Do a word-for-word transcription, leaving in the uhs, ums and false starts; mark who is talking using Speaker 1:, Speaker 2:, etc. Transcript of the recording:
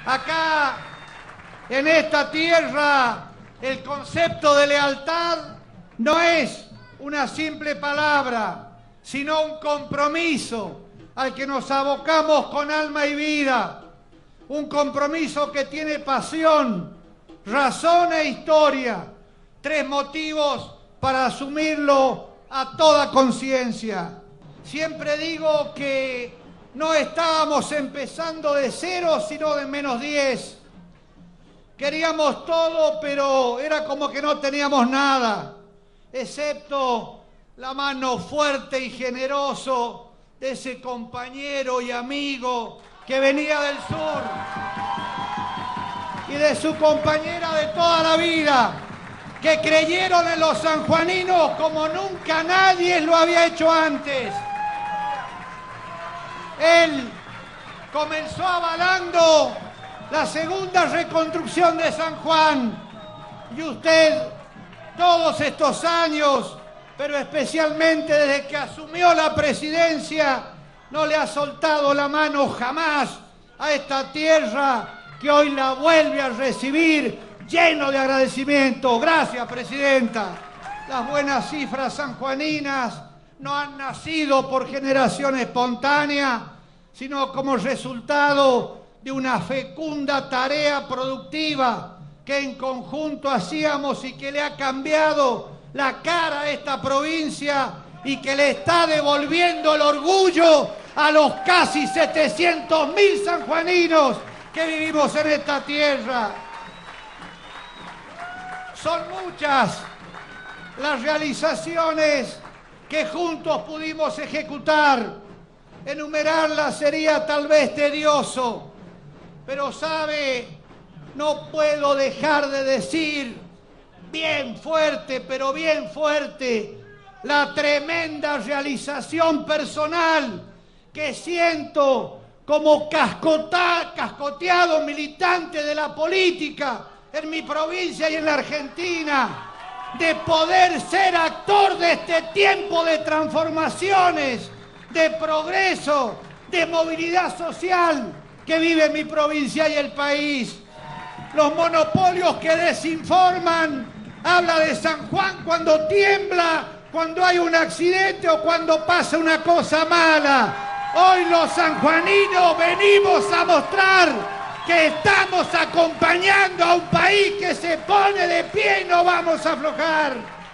Speaker 1: Acá, en esta tierra, el concepto de lealtad no es una simple palabra, sino un compromiso al que nos abocamos con alma y vida. Un compromiso que tiene pasión, razón e historia. Tres motivos para asumirlo a toda conciencia. Siempre digo que no estábamos empezando de cero, sino de menos diez. Queríamos todo, pero era como que no teníamos nada, excepto la mano fuerte y generoso de ese compañero y amigo que venía del sur y de su compañera de toda la vida, que creyeron en los sanjuaninos como nunca nadie lo había hecho antes. Él comenzó avalando la segunda reconstrucción de San Juan y usted todos estos años, pero especialmente desde que asumió la presidencia, no le ha soltado la mano jamás a esta tierra que hoy la vuelve a recibir lleno de agradecimiento. Gracias, presidenta. Las buenas cifras sanjuaninas no han nacido por generación espontánea, sino como resultado de una fecunda tarea productiva que en conjunto hacíamos y que le ha cambiado la cara a esta provincia y que le está devolviendo el orgullo a los casi setecientos mil sanjuaninos que vivimos en esta tierra. Son muchas las realizaciones que juntos pudimos ejecutar. Enumerarlas sería tal vez tedioso, pero sabe, no puedo dejar de decir bien fuerte, pero bien fuerte, la tremenda realización personal que siento como cascota, cascoteado militante de la política en mi provincia y en la Argentina, de poder ser actor de este tiempo de transformaciones, de progreso, de movilidad social que vive mi provincia y el país. Los monopolios que desinforman, habla de San Juan cuando tiembla, cuando hay un accidente o cuando pasa una cosa mala. Hoy los sanjuaninos venimos a mostrar que estamos acompañando a un país que se pone de pie y no vamos a aflojar.